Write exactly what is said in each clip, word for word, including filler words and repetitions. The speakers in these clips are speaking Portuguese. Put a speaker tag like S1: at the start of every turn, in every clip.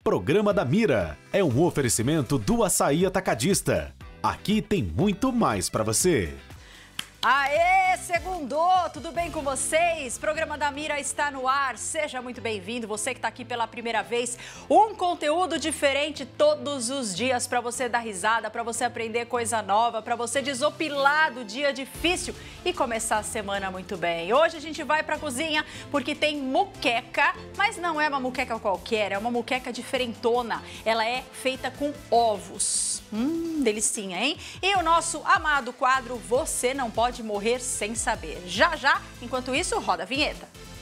S1: Programa da Mira é um oferecimento do Açaí Atacadista. Aqui tem muito mais para você.
S2: Aê, segundou, tudo bem com vocês? Programa da Mira está no ar, seja muito bem-vindo, você que está aqui pela primeira vez. Um conteúdo diferente todos os dias para você dar risada, para você aprender coisa nova, para você desopilar do dia difícil e começar a semana muito bem. Hoje a gente vai para a cozinha porque tem muqueca, mas não é uma muqueca qualquer, é uma muqueca diferentona. Ela é feita com ovos. Hum, delicinha, hein? E o nosso amado quadro Você Não Pode Morrer Sem Saber. Já, já, enquanto isso, roda a vinheta.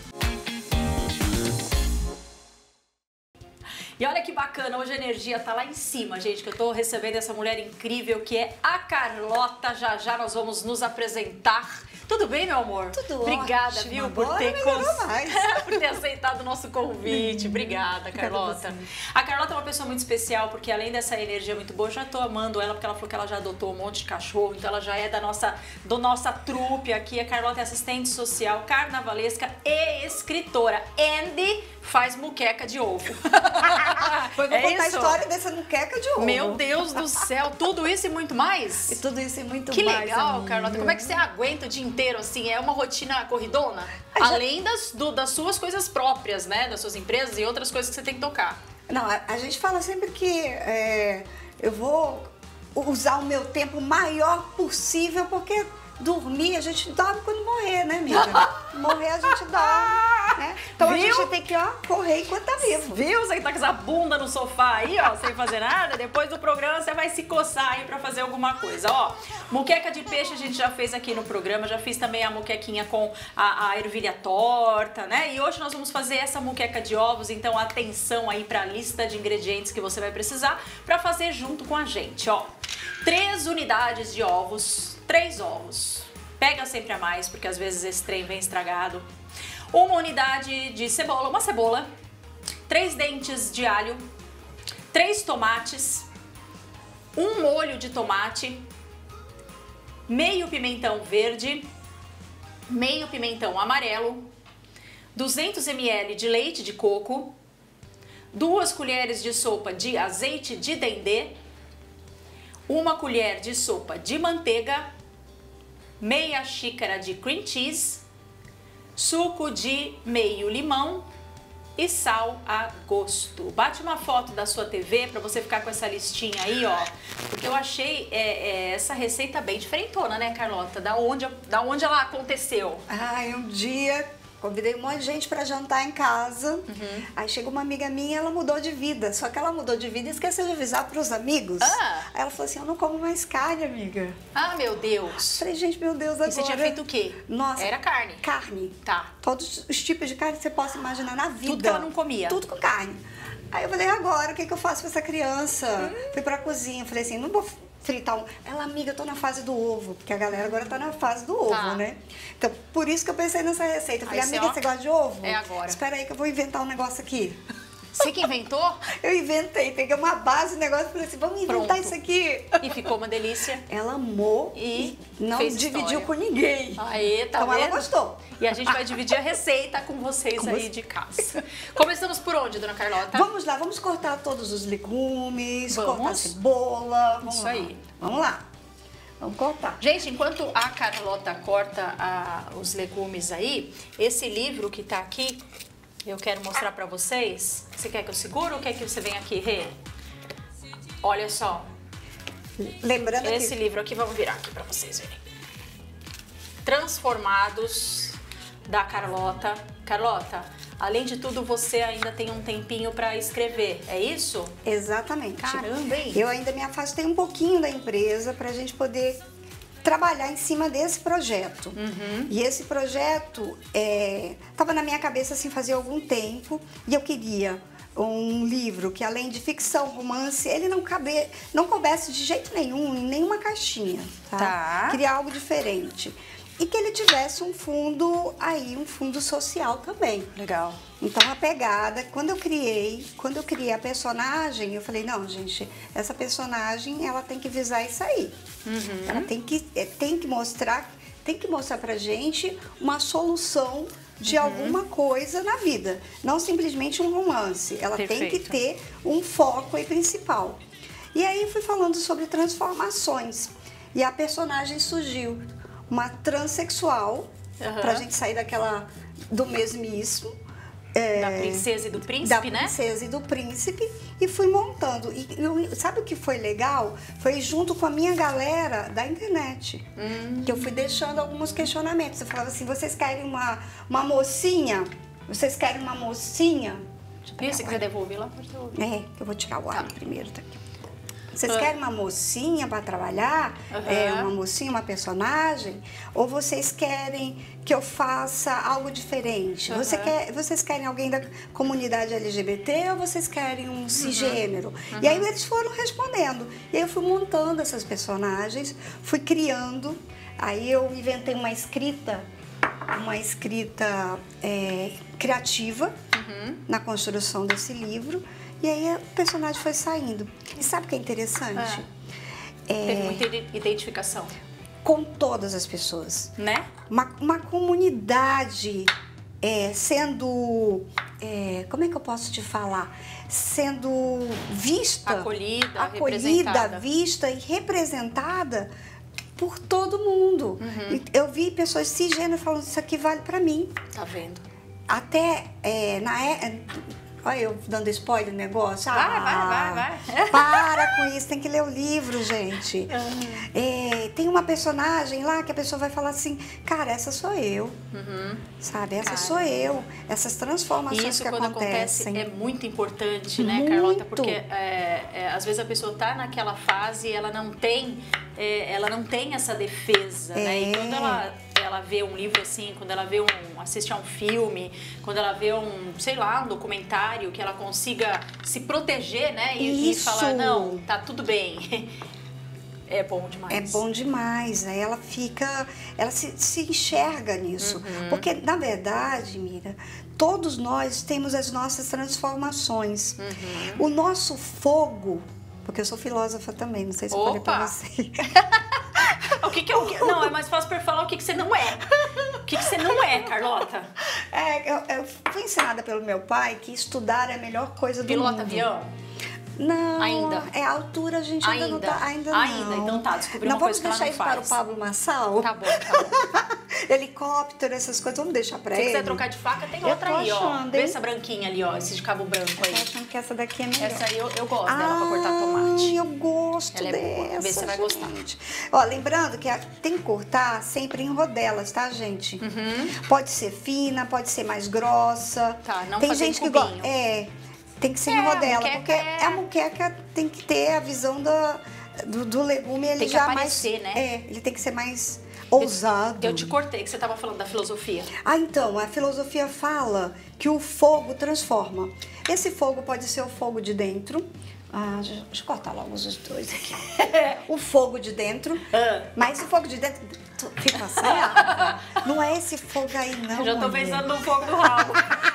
S2: E olha que bacana, hoje a energia tá lá em cima, gente, que eu tô recebendo essa mulher incrível que é a Carlota. Já, já nós vamos nos apresentar. Tudo bem, meu amor?
S3: Tudo
S2: Obrigada,
S3: ótimo.
S2: viu, por ter, cons... por ter aceitado o nosso convite. Obrigada, Carlota. A Carlota é uma pessoa muito especial, porque além dessa energia muito boa, eu já tô amando ela, porque ela falou que ela já adotou um monte de cachorro, então ela já é da nossa, do nossa trupe aqui. A Carlota é assistente social, carnavalesca e escritora. Andy faz muqueca de ovo.
S3: Foi
S2: É
S3: contar
S2: isso?
S3: a história dessa muqueca de ovo.
S2: Meu Deus do céu, tudo isso e muito mais?
S3: E tudo isso e muito
S2: Que
S3: mais.
S2: legal,
S3: amiga.
S2: Carlota. Como é que você aguenta o dia inteiro assim? É uma rotina corridona?
S3: Ah, já-
S2: Além das, do- das suas coisas próprias, né? Das suas empresas e outras coisas que você tem que tocar.
S3: Não, a, a gente fala sempre que é, eu vou usar o meu tempo maior possível, porque dormir, a gente dorme quando morrer, né, amiga? Morrer a gente dorme, né? Então
S2: Viu?
S3: a gente tem que ó, correr enquanto tá vivo.
S2: Viu? Você que tá com essa bunda no sofá aí, ó, sem fazer nada, depois do programa você vai se coçar aí pra fazer alguma coisa, ó. Muqueca de peixe a gente já fez aqui no programa, já fiz também a muquequinha com a, a ervilha torta, né? E hoje nós vamos fazer essa muqueca de ovos, então atenção aí pra lista de ingredientes que você vai precisar pra fazer junto com a gente, ó. Três unidades de ovos, três ovos. Pega sempre a mais, porque às vezes esse trem vem estragado. Uma unidade de cebola, uma cebola, três dentes de alho, três tomates, um molho de tomate, meio pimentão verde, meio pimentão amarelo, duzentos mililitros de leite de coco, duas colheres de sopa de azeite de dendê, uma colher de sopa de manteiga, meia xícara de cream cheese, suco de meio limão e sal a gosto. Bate uma foto da sua T V para você ficar com essa listinha aí, ó, porque eu achei é, é, essa receita bem diferentona, né, Carlota? Da onde, da onde ela aconteceu?
S3: Ai, um dia convidei um monte de gente pra jantar em casa.
S2: Uhum.
S3: Aí chegou uma amiga minha, ela mudou de vida. Só que ela mudou de vida e esqueceu de avisar pros amigos.
S2: Ah.
S3: Aí ela falou assim, eu não como mais carne, amiga.
S2: Ah, meu Deus.
S3: Falei, gente, meu Deus, agora...
S2: E você tinha feito o quê?
S3: Nossa,
S2: Era carne.
S3: Carne.
S2: Tá.
S3: Todos os tipos de carne que você possa imaginar na vida.
S2: Tudo que ela não comia.
S3: Tudo com carne. Aí eu falei, agora, o que, que eu faço com essa criança?
S2: Hum.
S3: Fui pra cozinha, falei assim, não vou fritar um... Ela, amiga, eu tô na fase do ovo, porque a galera agora tá na fase do ovo,
S2: Tá.
S3: né? Então, por isso que eu pensei nessa receita. Eu falei,
S2: Aí você,
S3: amiga,
S2: ó,
S3: você gosta de ovo?
S2: é agora.
S3: Espera aí que eu vou inventar um negócio aqui.
S2: Você que inventou?
S3: Eu inventei, peguei uma base, um negócio e falei assim, vamos inventar
S2: Pronto.
S3: isso aqui.
S2: E ficou uma delícia.
S3: Ela amou
S2: E
S3: e não
S2: fez
S3: dividiu
S2: história.
S3: com ninguém.
S2: Aê, tá
S3: então
S2: vendo?
S3: ela gostou.
S2: E a gente vai dividir a receita com vocês
S3: Com
S2: aí
S3: você.
S2: de casa. Começamos por onde, dona Carlota?
S3: Vamos lá, vamos cortar todos os legumes,
S2: Vamos.
S3: cortar a cebola. Vamos
S2: Isso
S3: lá.
S2: aí.
S3: Vamos lá. Vamos cortar.
S2: Gente, enquanto a Carlota corta a- os legumes aí, esse livro que tá aqui, eu quero mostrar pra vocês. Você quer que eu segure ou quer que você venha aqui, Rê? Olha só,
S3: Lembrando
S2: esse
S3: que
S2: livro aqui, vamos virar aqui pra vocês verem. Transformados, da Carlota. Carlota, além de tudo, você ainda tem um tempinho pra escrever, é isso?
S3: Exatamente.
S2: Caramba, hein?
S3: Eu ainda me afastei um pouquinho da empresa para a gente poder trabalhar em cima desse projeto.
S2: Uhum.
S3: E esse projeto estava na minha cabeça assim fazia algum tempo e eu queria um livro que, além de ficção, romance, ele não cabe, não coubesse de jeito nenhum em nenhuma caixinha, tá?
S2: Tá.
S3: Queria algo diferente. E que ele tivesse um fundo aí, um fundo social também.
S2: Legal.
S3: Então a pegada, quando eu criei, quando eu criei a personagem, eu falei, não, gente, essa personagem ela tem que visar isso aí. Ela tem que, é, tem que mostrar, tem que mostrar pra gente uma solução de uhum. alguma coisa na vida. Não simplesmente um romance. Ela Perfeito. Tem que ter um foco aí principal. E aí fui falando sobre transformações. E a personagem surgiu, uma transexual, uhum. pra gente sair daquela do mesmismo. É,
S2: da princesa e do príncipe,
S3: da
S2: né?
S3: Da princesa e do príncipe. E fui montando. E eu, sabe o que foi legal? Foi junto com a minha galera da internet. Hum. Que eu fui deixando alguns questionamentos. Eu falava assim, vocês querem uma, uma mocinha? Vocês querem uma mocinha?
S2: E se quiser devolver lá, pode devolver.
S3: É, que eu vou tirar o ar tá. primeiro. Tá aqui. Vocês
S2: uhum.
S3: querem uma mocinha para trabalhar? Uhum. É, uma mocinha, uma personagem? Ou vocês querem que eu faça algo diferente? Uhum. Você quer, vocês querem alguém da comunidade L G B T ou vocês querem um cisgênero? Uhum. E aí eles foram respondendo. E aí eu fui montando essas personagens, fui criando. Aí eu inventei uma escrita, uma escrita é, criativa uhum. na construção desse livro. E aí o personagem foi saindo. E sabe o que é interessante?
S2: É. É, Teve muita identificação.
S3: Com todas as pessoas.
S2: Né?
S3: Uma, uma comunidade é, sendo... É, como é que eu posso te falar? Sendo vista...
S2: Acolhida,
S3: Acolhida, vista e representada por todo mundo. Uhum. Eu vi pessoas cisgênero falando, isso aqui vale pra mim.
S2: Tá vendo?
S3: Até é, na... Olha eu dando spoiler do negócio.
S2: Vai,
S3: ah,
S2: vai, vai, vai.
S3: Para com isso, tem que ler o livro, gente.
S2: Uhum.
S3: É, tem uma personagem lá que a pessoa vai falar assim, cara, essa sou eu. Uhum. Sabe, essa cara. sou eu. Essas transformações
S2: isso,
S3: que
S2: quando
S3: acontecem.
S2: Acontece, é muito importante, né,
S3: muito.
S2: Carlota? Porque é, é, às vezes a pessoa está naquela fase e ela não tem, é, ela não tem essa defesa, é. né? E quando ela... ela vê um livro assim, quando ela vê um, assiste a um filme, quando ela vê um, sei lá, um documentário, que ela consiga se proteger, né? E, e falar, não, tá tudo bem. É bom demais.
S3: É bom demais, né? Ela fica, ela se, se enxerga nisso. Uhum. Porque, na verdade, Mira, todos nós temos as nossas transformações. Uhum. O nosso fogo, porque eu sou filósofa também, não sei se eu falei pra você.
S2: O que que é o que? Não, é mais fácil para falar o que que você não é. O que que você não é, Carlota?
S3: É, eu, eu fui ensinada pelo meu pai que estudar é a melhor coisa do
S2: Pilota
S3: mundo.
S2: avião?
S3: Não,
S2: ainda.
S3: É a altura, a gente ainda, ainda não tá. Ainda não.
S2: Ainda, então tá, descobri uma coisa que ela não faz.
S3: Não vamos deixar isso para o Pablo Massal?
S2: Tá bom, tá bom.
S3: Helicóptero, essas coisas, vamos deixar pra
S2: Se
S3: ele.
S2: Se quiser trocar de faca, tem
S3: eu
S2: outra aí,
S3: achando,
S2: ó. Vê essa branquinha ali, ó, esse de cabo branco aí.
S3: Eu tô achando que essa daqui é melhor.
S2: Essa aí eu, eu gosto
S3: ah,
S2: dela pra cortar tomate.
S3: eu gosto
S2: ela
S3: dessa,
S2: é boa. Vê se você vai gostar.
S3: Ó, lembrando que tem que cortar sempre em rodelas, tá, gente? Uhum. Pode ser fina, pode ser mais grossa.
S2: Tá, não
S3: tem
S2: fazer
S3: gente
S2: em
S3: que gosta. É. Tem que ser
S2: é,
S3: em rodela,
S2: a
S3: porque
S2: é...
S3: a muqueca tem que ter a visão da, do, do legume, ele
S2: tem que
S3: já
S2: aparecer,
S3: mais,
S2: né?
S3: É, ele tem que ser mais ousado.
S2: Eu, eu te cortei, que você estava falando da filosofia.
S3: Ah, então, a filosofia fala que o fogo transforma. Esse fogo pode ser o fogo de dentro. Ah, deixa eu cortar logo os dois aqui. O fogo de dentro. Ah. Mas esse fogo de dentro fica certo. Não é esse fogo aí, não.
S2: Eu já tô pensando no fogo do rabo.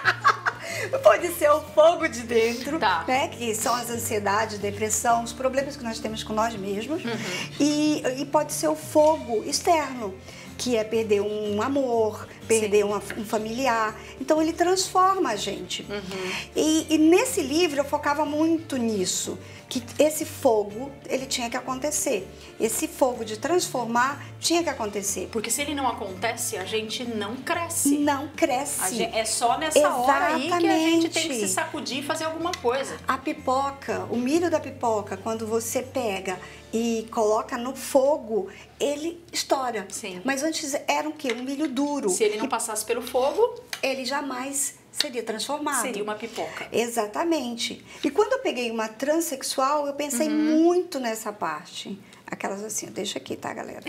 S3: Pode ser o fogo de dentro,
S2: tá.
S3: né? Que são as ansiedades, depressão, os problemas que nós temos com nós mesmos. Uhum. E, e pode ser o fogo externo, que é perder um amor, perder uma, um familiar. Então ele transforma a gente. Uhum. E, e nesse livro eu focava muito nisso, que esse fogo, ele tinha que acontecer. Esse fogo de transformar tinha que acontecer.
S2: Porque se ele não acontece, a gente não cresce.
S3: Não cresce.
S2: Gente, é só nessa
S3: Exatamente.
S2: hora aí que a gente tem que se sacudir e fazer alguma coisa.
S3: A pipoca, o milho da pipoca, quando você pega e coloca no fogo, ele estoura.
S2: Sim.
S3: Mas antes era o quê? Um milho duro.
S2: Se ele não passasse pelo fogo,
S3: ele jamais seria transformado.
S2: Seria uma pipoca.
S3: Exatamente. E quando eu peguei uma transexual, eu pensei uhum. muito nessa parte. Aquelas assim, deixa aqui, tá, galera?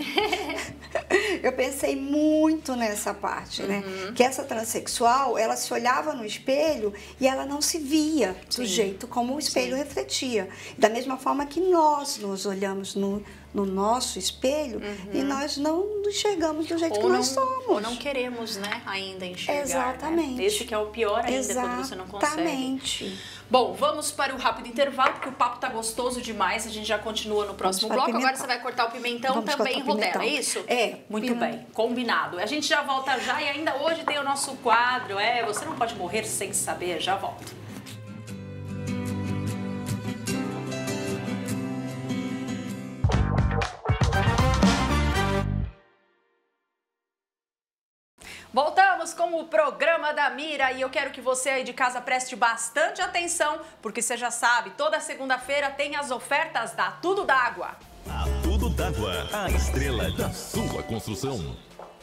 S3: Eu pensei muito nessa parte, uhum. né? Que essa transexual, ela se olhava no espelho e ela não se via do
S2: Sim.
S3: jeito como o espelho
S2: Sim.
S3: refletia. Da mesma forma que nós nos olhamos no, no nosso espelho uhum. e nós não enxergamos do jeito
S2: ou
S3: que
S2: não,
S3: nós somos.
S2: Ou não queremos, né, ainda enxergar.
S3: Exatamente.
S2: Né? Esse que é o pior ainda
S3: Exatamente.
S2: quando você não consegue.
S3: Exatamente.
S2: Bom, vamos para o rápido intervalo, porque o papo tá gostoso demais. A gente já continua no próximo bloco. Pimentão. Agora você vai cortar o pimentão
S3: vamos
S2: também em rodela, é isso?
S3: É.
S2: Muito
S3: piment...
S2: bem, combinado. A gente já volta já e ainda hoje tem o nosso quadro. É, você não pode morrer sem saber. Já volto. Voltamos com o programa da Mira e eu quero que você aí de casa preste bastante atenção, porque você já sabe, toda segunda-feira tem as ofertas da Tudo d'Água.
S4: A Tudo d'Água, a estrela da sua construção.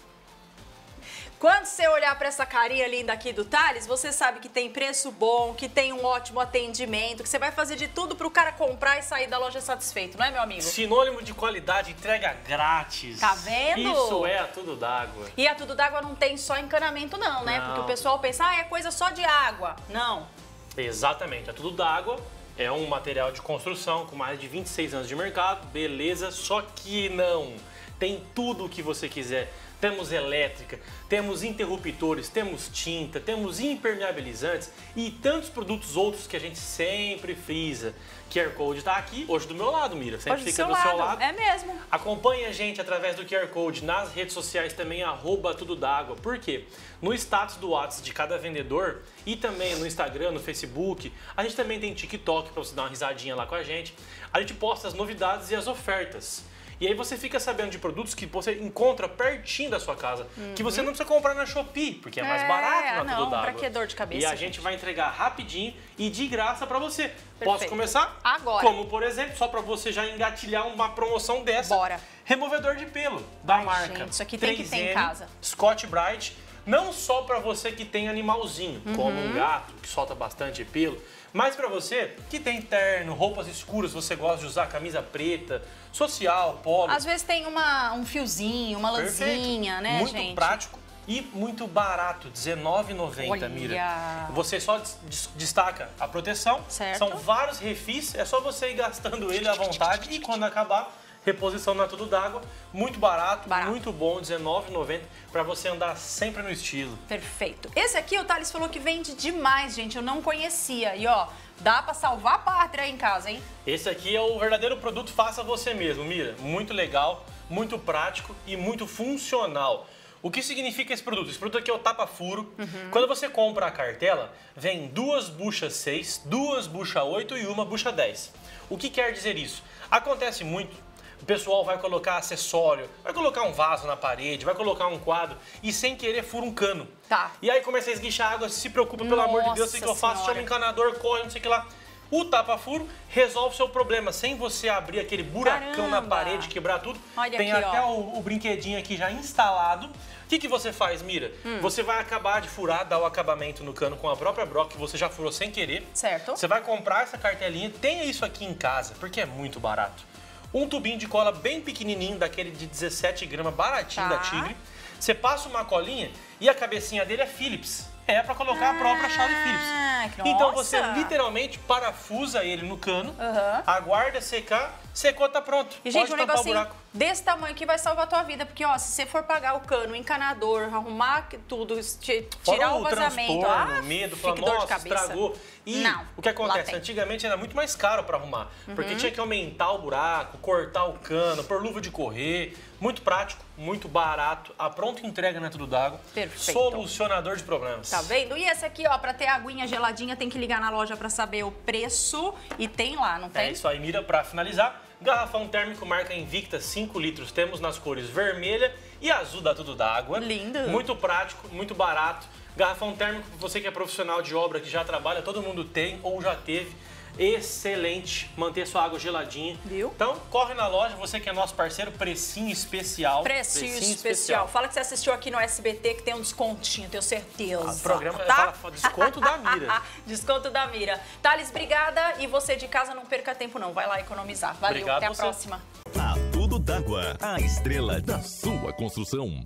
S2: Quando você olhar para essa carinha linda aqui do Thales, você sabe que tem preço bom, que tem um ótimo atendimento, que você vai fazer de tudo para o cara comprar e sair da loja satisfeito, não é, meu amigo?
S5: Sinônimo de qualidade, entrega grátis.
S2: Tá vendo?
S5: Isso é a Tudo d'Água.
S2: E a Tudo d'Água não tem só encanamento não, né?
S5: Não.
S2: Porque o pessoal pensa, ah, é coisa só de água. Não.
S5: Exatamente, a Tudo d'Água é um material de construção com mais de vinte e seis anos de mercado, beleza, só que não. Tem tudo o que você quiser. Temos elétrica, temos interruptores, temos tinta, temos impermeabilizantes e tantos produtos outros que a gente sempre frisa. Q R Code está aqui, hoje do meu lado, Mira, sempre
S2: hoje
S5: fica
S2: do
S5: do
S2: seu,
S5: seu
S2: lado.
S5: lado.
S2: É mesmo.
S5: Acompanhe a gente através do Q R Code nas redes sociais também, arroba Tudo d'Água. Por quê? No status do WhatsApp de cada vendedor e também no Instagram, no Facebook, a gente também tem TikTok para você dar uma risadinha lá com a gente. A gente posta as novidades e as ofertas. E aí você fica sabendo de produtos que você encontra pertinho da sua casa, uhum. que você não precisa comprar na Shopee, porque é mais
S2: é,
S5: barato na
S2: não,
S5: Tudo d'Água.
S2: Pra que dor de cabeça?
S5: E a gente, gente vai entregar rapidinho e de graça pra você. Perfeito. Posso começar?
S2: Agora.
S5: Como, por exemplo, só pra você já engatilhar uma promoção dessa.
S2: Bora.
S5: Removedor de pelo da
S2: Ai,
S5: marca.
S2: Gente, isso aqui tem que ter em casa.
S5: Scott Bright. Não só pra você que tem animalzinho, uhum. como um gato, que solta bastante pelo, mas pra você que tem terno, roupas escuras, você gosta de usar camisa preta, social, polo.
S2: Às vezes tem uma, um fiozinho, uma lãzinha, né,
S5: muito
S2: gente?
S5: Muito prático e muito barato, dezenove reais e noventa centavos, Mira. Você só destaca a proteção,
S2: certo.
S5: São vários refis, é só você ir gastando ele à vontade e quando acabar, reposição na Tudo d'Água, muito barato, barato, muito bom, dezenove reais e noventa centavos, para você andar sempre no estilo.
S2: Perfeito. Esse aqui o Thales falou que vende demais, gente, eu não conhecia. E ó, dá para salvar a pátria aí em casa, hein?
S5: Esse aqui é o verdadeiro produto faça você mesmo, Mira. Muito legal, muito prático e muito funcional. O que significa esse produto? Esse produto aqui é o tapa-furo. Uhum. Quando você compra a cartela, vem duas buchas seis, duas buchas oito e uma bucha dez. O que quer dizer isso? Acontece muito. O pessoal vai colocar acessório, vai colocar um vaso na parede, vai colocar um quadro e sem querer fura um cano.
S2: Tá.
S5: E aí começa a esguichar água, se preocupa, pelo Nossa amor de Deus, o que eu faço? Chama o encanador, corre, não sei o que lá. O tapa-furo resolve o seu problema, sem você abrir aquele buracão Caramba. na parede, quebrar tudo.
S2: Olha
S5: Tem
S2: aqui,
S5: até
S2: ó.
S5: o, o brinquedinho aqui já instalado. O que, que você faz, Mira? Hum. Você vai acabar de furar, dar o acabamento no cano com a própria broca que você já furou sem querer.
S2: Certo.
S5: Você vai comprar essa cartelinha, tenha isso aqui em casa, porque é muito barato. Um tubinho de cola bem pequenininho, daquele de dezessete gramas, baratinho
S2: tá.
S5: da Tigre. Você passa uma colinha e a cabecinha dele é Phillips. É para colocar ah, a própria chave Phillips.
S2: Nossa.
S5: Então você literalmente parafusa ele no cano,
S2: uhum.
S5: aguarda secar, secou, tá pronto.
S2: E, gente,
S5: Pode
S2: um
S5: tampar o
S2: negocinho
S5: buraco.
S2: Desse tamanho aqui vai salvar a tua vida, porque ó, se você for pagar o cano, o encanador, arrumar tudo, tirar o,
S5: o
S2: vazamento,
S5: ah,
S2: o
S5: medo, falar, nossa, estragou. E
S2: Não,
S5: o que acontece? Antigamente era muito mais caro para arrumar, uhum. porque tinha que aumentar o buraco, cortar o cano, pôr luva de correr. Muito prático, muito barato, a pronta entrega na Tudo d'Água.
S2: Perfeito.
S5: Solucionador de problemas.
S2: Tá vendo? E esse aqui, ó, pra ter aguinha geladinha, tem que ligar na loja pra saber o preço. E tem lá, não tem?
S5: É isso aí, Mira, pra finalizar. Garrafão térmico marca Invicta, cinco litros. Temos nas cores vermelha e azul da Tudo d'Água.
S2: Lindo.
S5: Muito prático, muito barato. Garrafão térmico, você que é profissional de obra, que já trabalha, todo mundo tem ou já teve. Excelente, manter sua água geladinha.
S2: Viu?
S5: Então, corre na loja, você que é nosso parceiro, precinho especial.
S2: Precinho, precinho especial. especial. Fala que você assistiu aqui no S B T, que tem um descontinho, tenho certeza.
S5: O programa
S2: tá?
S5: fala desconto da Mira.
S2: Desconto da Mira. Thales, obrigada. E você de casa não perca tempo não, vai lá economizar. Valeu,
S5: Obrigado
S2: até a
S5: você.
S2: próxima.
S4: A Tudo d'Água, a estrela da sua construção.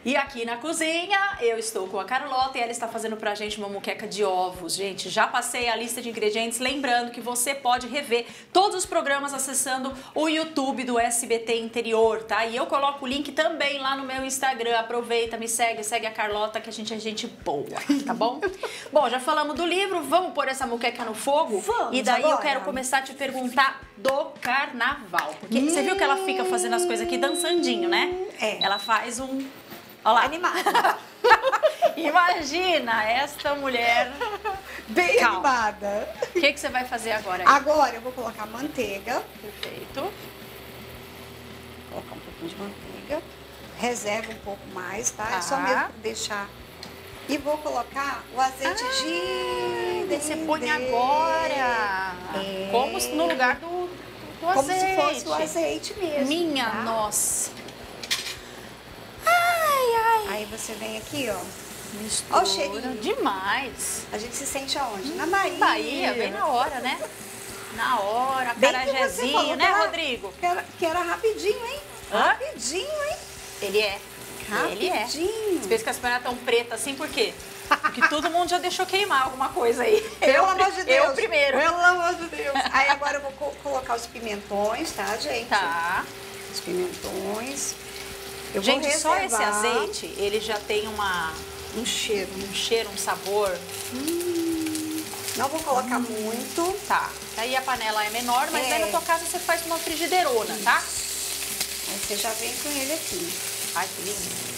S2: E aqui na cozinha, eu estou com a Carlota e ela está fazendo pra gente uma moqueca de ovos. Gente, já passei a lista de ingredientes, lembrando que você pode rever todos os programas acessando o YouTube do S B T Interior, tá? E eu coloco o link também lá no meu Instagram. Aproveita, me segue, segue a Carlota, que a gente é gente boa, tá bom? Bom, já falamos do livro, vamos pôr essa moqueca no fogo?
S3: Vamos,
S2: e daí
S3: agora.
S2: eu quero começar a te perguntar do carnaval. Porque hum. você viu que ela fica fazendo as coisas aqui dançandinho, né?
S3: É.
S2: Ela faz um... Olha lá.
S3: Animada.
S2: Imagina essa mulher.
S3: Bem
S2: Calma.
S3: animada.
S2: O que, que você vai fazer agora? Aí?
S3: Agora eu vou colocar manteiga.
S2: Perfeito.
S3: Vou colocar um pouquinho de manteiga. Reserva um pouco mais, tá?
S2: Tá.
S3: É só mesmo deixar. E vou colocar o azeite
S2: Ah,
S3: de dendê.
S2: Você põe agora.
S3: É.
S2: Como se no lugar do, do
S3: Como
S2: azeite.
S3: se fosse o azeite mesmo.
S2: Minha
S3: tá?
S2: nossa.
S3: Aí você vem aqui, ó.
S2: Mistura.
S3: Ó o cheirinho.
S2: Demais.
S3: A gente se sente aonde? Na Bahia.
S2: Bahia, bem na hora, né? Na hora,
S3: Bem que você
S2: acarajézinho,
S3: falou
S2: né,
S3: que era-
S2: Rodrigo?
S3: Que era, que era rapidinho, hein?
S2: Hã?
S3: Rapidinho, hein?
S2: Ele é. Ele é.
S3: Rapidinho.
S2: Você fez que as pernas tão pretas assim, por quê? Porque todo mundo já deixou queimar alguma coisa aí.
S3: Pelo
S2: eu,
S3: amor de Deus.
S2: Eu primeiro.
S3: Pelo amor de Deus. Aí agora eu vou co- colocar os pimentões, tá, gente?
S2: Tá.
S3: Os pimentões. Eu
S2: Gente,
S3: vou
S2: só esse
S3: reservar
S2: azeite, ele já tem uma,
S3: um cheiro.
S2: um cheiro, um sabor.
S3: Não vou colocar muito.
S2: Tá. Aí a panela é menor, mas
S3: É.
S2: aí na tua casa você faz uma frigideirona, tá?
S3: Aí você já vem com ele aqui.
S2: Ai, que lindo.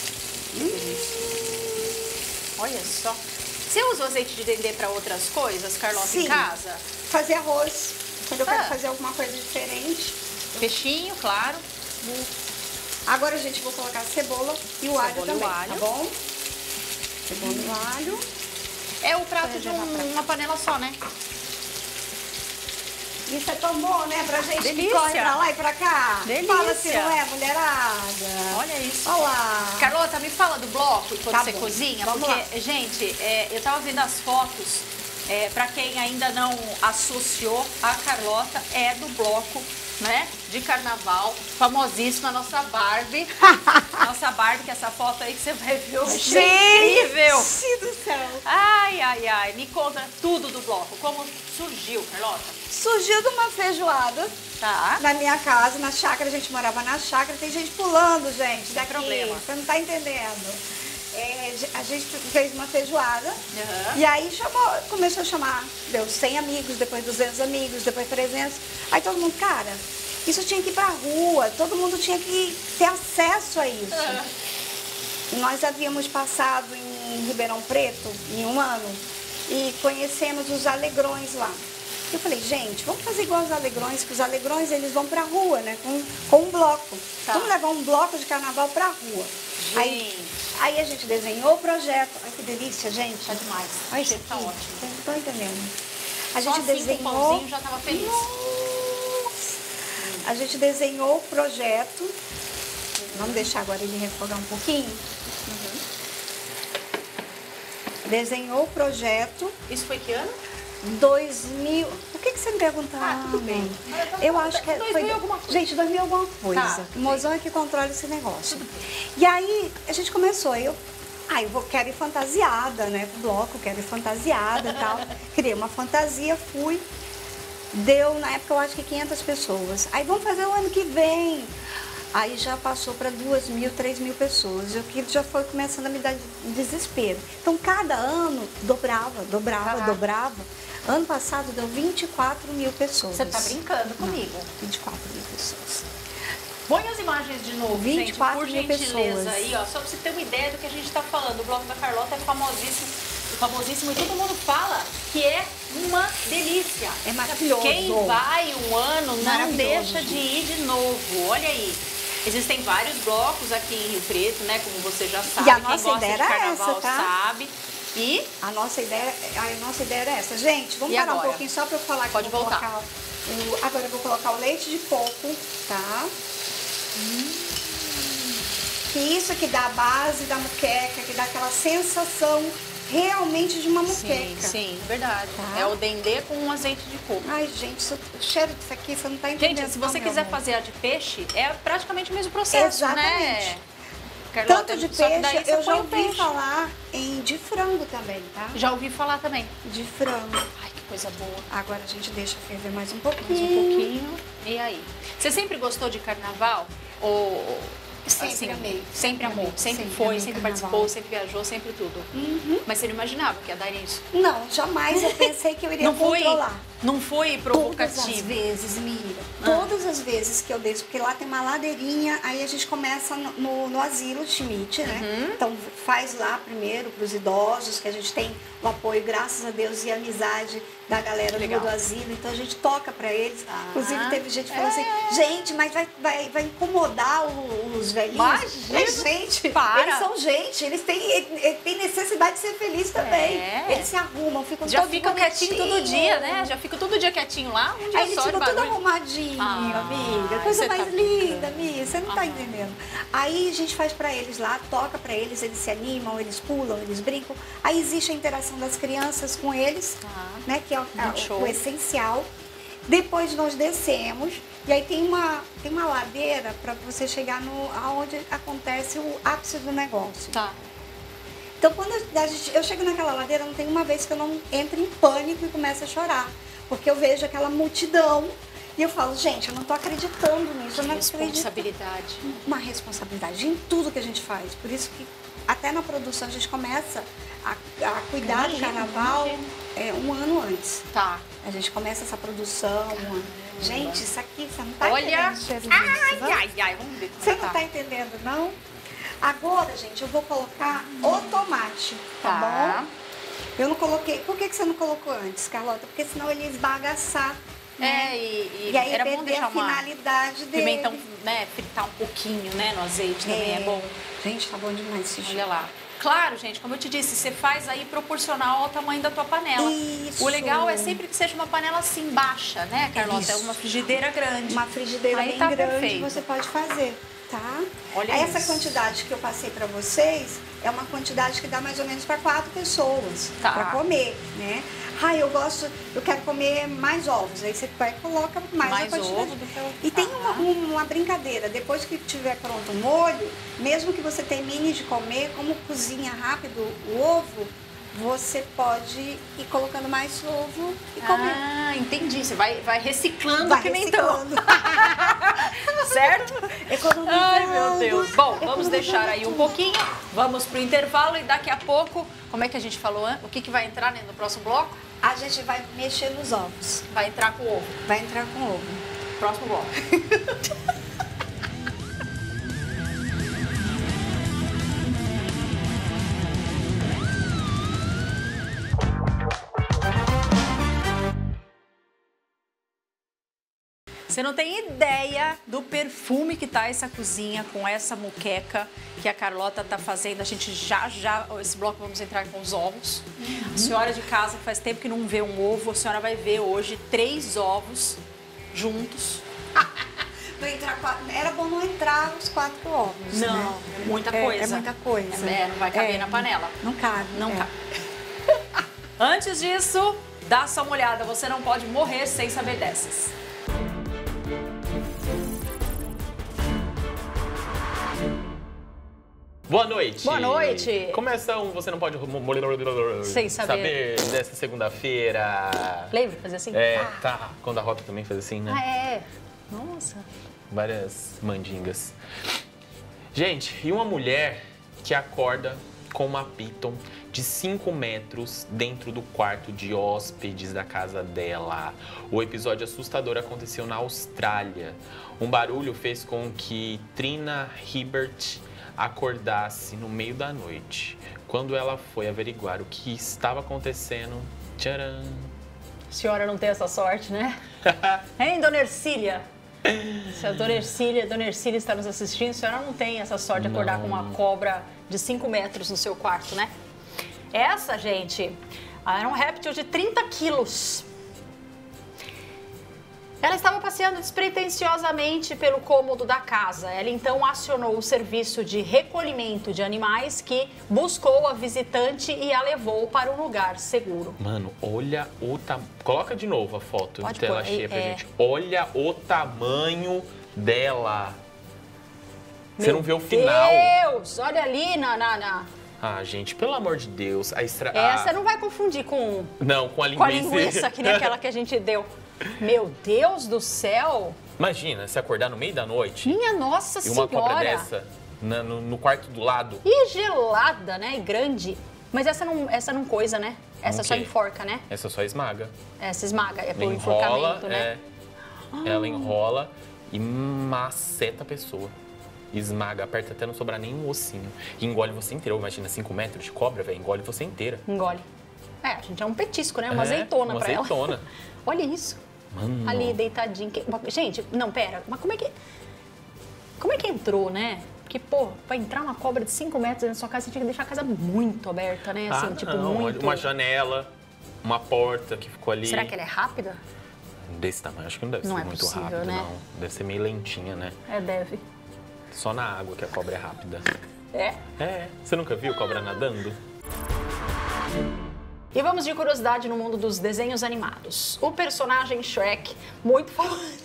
S2: Olha só. Você usa o azeite de dendê para outras coisas, Carlota, em
S3: Sim.
S2: casa?
S3: Fazer arroz. Quando eu
S2: Ah.
S3: quero fazer alguma coisa diferente.
S2: Peixinho, claro.
S3: Agora, gente, vou colocar a cebola e o alho
S2: Cebola e o
S3: também,
S2: alho.
S3: tá bom? Cebola e o alho.
S2: É o prato
S3: Pode
S2: de
S3: levar pra
S2: um- uma panela só, né?
S3: Isso é tão bom, né? Pra gente
S2: Delícia.
S3: que corre pra lá e pra cá.
S2: Delícia.
S3: Fala se não é, mulherada.
S2: Olha isso.
S3: Olha lá.
S2: Carlota, me fala do bloco enquanto
S3: Tá
S2: você
S3: bom.
S2: cozinha,
S3: Vamos
S2: porque, gente, é, eu tava vendo as fotos, é, para quem ainda não associou, a Carlota é do bloco, né, de carnaval, famosíssima, nossa Barbie. Nossa Barbie, que essa foto aí que você vai ver, eu achei incrível.
S3: Gente do céu.
S2: Ai, ai, ai, me conta tudo do bloco, como surgiu, Carlota?
S3: Surgiu de uma feijoada
S2: Tá.
S3: na minha casa, na chácara. A gente morava na chácara. Tem gente pulando, gente, daqui.
S2: problema.
S3: Você não tá entendendo. É, a gente fez uma feijoada.
S2: Aham.
S3: E aí chamou, começou a chamar. Deu cem amigos, depois duzentos amigos, depois trezentos. Aí todo mundo, cara, isso tinha que ir pra rua. Todo mundo tinha que ter acesso a isso.
S2: Aham.
S3: Nós havíamos passado em Ribeirão Preto em um ano e conhecemos os alegrões lá. Eu falei, gente, vamos fazer igual os alegrões, que os alegrões eles vão pra rua, né? Com, com um bloco.
S2: Tá.
S3: Vamos levar um bloco de carnaval pra rua. Aí, aí a gente desenhou o projeto. Ai, que delícia, gente.
S2: Tá demais.
S3: Olha
S2: O
S3: isso
S2: cheiro tá
S3: aqui.
S2: ótimo.
S3: Vocês não estão entendendo. A
S2: Só
S3: gente
S2: assim, com o
S3: desenhou.
S2: pãozinho, já tava feliz.
S3: Nossa. A gente desenhou o projeto. Vamos deixar agora ele refogar um pouquinho. Desenhou o projeto.
S2: Isso foi que ano?
S3: dois mil. Por que, que você me perguntou?
S2: Ah, tudo bem.
S3: Eu acho que
S2: dois
S3: foi.
S2: mil alguma coisa.
S3: Gente, dois mil alguma coisa.
S2: Tá,
S3: O mozão é que controla esse negócio. E aí a gente começou. Eu, ah, eu vou, quero ir fantasiada, né? Pro bloco, quero ir fantasiada e tal. Criei uma fantasia, fui. Deu, na época, eu acho que quinhentas pessoas. Aí vamos fazer o ano que vem. Aí já passou para duas mil, três mil pessoas. E aquilo já foi começando a me dar desespero. Então, cada ano dobrava, dobrava,
S2: Ah.
S3: dobrava. Ano passado deu vinte e quatro mil pessoas.
S2: Você tá brincando comigo.
S3: vinte e quatro mil pessoas.
S2: Põe as imagens de novo,
S3: vinte e quatro
S2: gente, por
S3: mil
S2: gentileza
S3: pessoas.
S2: aí, ó, só pra você ter uma ideia do que a gente tá falando. O bloco da Carlota é famosíssimo, famosíssimo e todo mundo fala que é uma delícia.
S3: É maravilhoso.
S2: Quem vai um ano não
S3: Maravilhoso,
S2: deixa de
S3: gente.
S2: ir de novo. Olha aí. Existem vários blocos aqui em Rio Preto, né? Como você já sabe.
S3: E a
S2: Quem
S3: nossa
S2: gosta
S3: ideia
S2: de
S3: era
S2: carnaval
S3: essa, tá?
S2: sabe. E
S3: A nossa ideia, a nossa ideia era essa. Gente, vamos
S2: E
S3: parar
S2: agora?
S3: um pouquinho só para eu falar que
S2: Pode
S3: eu vou
S2: voltar.
S3: colocar o, agora eu vou colocar o leite de coco, tá? Que isso que dá a base da moqueca, que dá aquela sensação realmente de uma moqueca.
S2: sim, sim, verdade.
S3: Tá.
S2: É o dendê com um azeite de coco.
S3: Ai, gente, isso- o cheiro disso aqui, você não tá entendendo.
S2: Gente, se você
S3: não, meu
S2: quiser
S3: amor.
S2: fazer a de peixe, é praticamente o mesmo processo,
S3: Exatamente.
S2: né? Carlota,
S3: Tanto de
S2: só que daí
S3: peixe,
S2: você
S3: eu já
S2: põe o
S3: ouvi
S2: peixe.
S3: falar em de frango também, tá?
S2: Já ouvi falar também.
S3: De frango.
S2: Ai, que coisa boa.
S3: Agora a gente deixa ferver mais um
S2: Mais
S3: pouquinho.
S2: um pouquinho. E aí? Você sempre gostou de carnaval? Ou...
S3: Sempre
S2: assim,
S3: amei.
S2: Sempre amou,
S3: Sempre
S2: sempre,
S3: amei
S2: foi,
S3: carnaval.
S2: sempre participou, sempre viajou, sempre tudo.
S3: Uhum.
S2: Mas você não imaginava que ia dar nisso?
S3: Não, jamais eu pensei que eu iria
S2: Não foi,
S3: controlar.
S2: não foi
S3: Todas as
S2: provocativo.
S3: vezes, Mira.
S2: Ah.
S3: Todas as vezes que eu desço, porque lá tem uma ladeirinha, aí a gente começa no, no, no asilo Schmidt, né?
S2: Uhum.
S3: Então faz lá primeiro para os idosos, que a gente tem o apoio, graças a Deus, e a amizade da galera do,
S2: Legal.
S3: do asilo. Então a gente toca para eles.
S2: Ah.
S3: Inclusive teve gente que falou
S2: É.
S3: assim, gente, mas vai, vai, vai incomodar o- os velhinhos.
S2: Imagina.
S3: Mas, gente,
S2: Para.
S3: eles são gente, eles têm, eles têm necessidade de ser felizes também.
S2: É.
S3: Eles se arrumam, ficam
S2: Já
S3: todos
S2: fica quietinho todo
S3: bonitinhos.
S2: dia, né? Já fica todo dia quietinho lá, um dia
S3: Aí eles
S2: só de
S3: ficam tudo
S2: barulho.
S3: arrumadinho,
S2: Ah,
S3: amiga. Coisa
S2: você
S3: mais
S2: tá
S3: linda,
S2: brincando.
S3: Mia. Você não tá
S2: Aham.
S3: entendendo. Aí a gente faz pra eles lá, toca pra eles, eles se animam, eles pulam, eles brincam. Aí existe a interação das crianças com eles,
S2: Tá.
S3: né? Que é o,
S2: Muito
S3: é
S2: show.
S3: o essencial. Depois nós descemos e aí tem uma, tem uma ladeira para você chegar no aonde acontece o ápice do negócio.
S2: Tá.
S3: Então, quando eu, a gente- eu chego naquela ladeira, não tem uma vez que eu não entro em pânico e começo a chorar. Porque eu vejo aquela multidão e eu falo, gente, eu não tô acreditando nisso, eu não acredito.
S2: Responsabilidade.
S3: Uma responsabilidade em tudo que a gente faz. Por isso que até na produção a gente começa a, a cuidar do
S2: Imagino,
S3: carnaval
S2: imagino.
S3: é, um ano antes.
S2: Tá.
S3: A gente começa essa produção. um ano. Gente, isso aqui, você não tá
S2: Olha.
S3: entendendo o cheiro disso,
S2: Ai,
S3: não?
S2: ai, ai, vamos ver como
S3: Você
S2: é
S3: não
S2: que
S3: tá entendendo, não? Agora, gente, eu vou colocar o tomate, tá,
S2: Tá.
S3: bom? Eu não coloquei... Por que, que você não colocou antes, Carlota? Porque senão ele ia esbagaçar, né?
S2: É, e, e,
S3: E aí
S2: era bom
S3: perder
S2: deixar
S3: a
S2: uma...
S3: finalidade dele.
S2: Pimentão, né, fritar um pouquinho, né, no azeite também é, bom.
S3: Gente, tá bom demais esse
S2: Olha
S3: cheiro.
S2: lá. Claro, gente, como eu te disse, você faz aí proporcional ao tamanho da tua panela.
S3: Isso.
S2: O legal é sempre que seja uma panela assim baixa, né, Carlota? É
S3: Isso.
S2: uma frigideira grande.
S3: Uma frigideira
S2: Aí
S3: bem
S2: tá
S3: grande
S2: perfeito.
S3: você pode fazer, tá?
S2: Olha
S3: Aí essa
S2: isso.
S3: quantidade que eu passei pra vocês é uma quantidade que dá mais ou menos para quatro pessoas
S2: Tá.
S3: pra comer, né? Ah, eu gosto, eu quero comer mais ovos. Aí você vai e coloca mais,
S2: Mais
S3: a quantidade.
S2: ovo do que o-
S3: E tem
S2: Tá.
S3: uma, um- uma brincadeira, depois que tiver pronto o molho, mesmo que você termine de comer, como cozinha rápido o ovo, você pode ir colocando mais ovo e comer.
S2: Ah, entendi. Você vai, vai reciclando
S3: Vai
S2: o pimentão.
S3: reciclando.
S2: Certo?
S3: Economizando.
S2: Ai, meu Deus. Bom, vamos deixar aí um pouquinho. Vamos pro intervalo e daqui a pouco, como é que a gente falou, hein? O que, que vai entrar né, no próximo bloco?
S3: A gente vai mexer nos ovos.
S2: Vai entrar com ovo.
S3: Vai entrar com ovo.
S2: Próximo bloco. Você não tem ideia do perfume que tá essa cozinha com essa muqueca que a Carlota tá fazendo. A gente já, já, esse bloco vamos entrar com os ovos. A senhora de casa que faz tempo que não vê um ovo, a senhora vai ver hoje três ovos juntos.
S3: Vai entrar quatro- Era bom não entrar os quatro ovos.
S2: Não,
S3: né?
S2: é muita
S3: É-
S2: coisa.
S3: É, muita coisa.
S2: É, não vai caber
S3: É,
S2: na panela.
S3: Não cabe.
S2: Não
S3: é.
S2: cabe. Antes disso, dá só uma olhada. Você não pode morrer sem saber dessas.
S6: Boa noite.
S2: Boa noite.
S6: Começa um Você Não Pode
S2: Sem saber.
S6: dessa segunda-feira.
S2: Lembra de fazer assim?
S6: É, tá. Quando a Rota também faz assim, né?
S2: Ah, é. Nossa.
S6: Várias mandingas. Gente, e uma mulher que acorda com uma piton de cinco metros dentro do quarto de hóspedes da casa dela. O episódio assustador aconteceu na Austrália. Um barulho fez com que Trina Hibbert acordasse no meio da noite. Quando ela foi averiguar o que estava acontecendo, tcharam!
S2: A senhora não tem essa sorte, né? Hein, dona Ercília? Se a dona Ercília, dona Ercília está nos assistindo, a senhora não tem essa sorte de acordar com uma cobra de cinco metros no seu quarto, né? Essa, gente, era um réptil de trinta quilos. Ela estava passeando despretensiosamente pelo cômodo da casa. Ela então acionou o serviço de recolhimento de animais que buscou a visitante e a levou para um lugar seguro.
S6: Mano, olha o tamanho. Coloca de novo a foto
S2: Pode
S6: de tela
S2: pôr,
S6: cheia pra
S2: é.
S6: gente. Olha o tamanho dela. Você não vê o final.
S2: Meu Deus! Olha ali na... na, na...
S6: Ah, gente, pelo amor de Deus. A extra...
S2: Essa
S6: ah,
S2: não vai confundir com,
S6: não, com a linguiça.
S2: com a linguiça, que nem aquela que a gente deu. Meu Deus do céu!
S6: Imagina, se acordar no meio da noite
S2: Minha Nossa
S6: e uma
S2: Senhora!
S6: cobra dessa na- no, no quarto do lado.
S2: E gelada, né? E grande. Mas essa não, essa não coisa, né? Essa
S6: Não
S2: só
S6: quê?
S2: enforca, né?
S6: Essa só esmaga.
S2: Essa esmaga, é por
S6: Ela enrola,
S2: enforcamento, né?
S6: é, ela enrola e maceta a pessoa. Esmaga, aperta até não sobrar nenhum ossinho. E engole você inteiro. Imagina, cinco metros de cobra, velho, engole você inteira.
S2: Engole. É, a gente é um petisco, né? Uma
S6: É,
S2: azeitona
S6: uma
S2: pra
S6: azeitona.
S2: ela. Olha isso.
S6: Mano.
S2: Ali, deitadinho. Que- Gente, não, pera. Mas como é que... Como é que entrou, né? Porque, pô, pra entrar uma cobra de cinco metros na sua casa, você tinha que deixar a casa muito aberta, né? Assim,
S6: Ah,
S2: tipo,
S6: não,
S2: muito...
S6: uma janela, uma porta que ficou ali.
S2: Será que ela é rápida?
S6: Desse tamanho, acho que não deve
S2: Não
S6: ser
S2: é
S6: muito
S2: possível,
S6: rápido,
S2: né?
S6: não. Deve ser meio lentinha, né?
S2: É, deve.
S6: Só na água que a cobra é rápida.
S2: É.
S6: É, você nunca viu cobra nadando?
S2: E vamos de curiosidade no mundo dos desenhos animados. O personagem Shrek, muito famoso...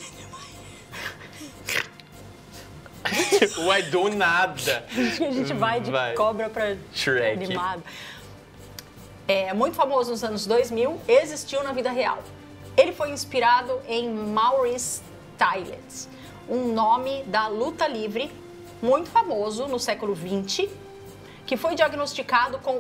S6: Uai, do nada.
S2: Acho que a gente vai de
S6: Vai.
S2: cobra pra
S6: Shrek.
S2: animado. É muito famoso nos anos dois mil, existiu na vida real. Ele foi inspirado em Maurice Tylett, um nome da luta livre muito famoso no século vinte, que foi diagnosticado com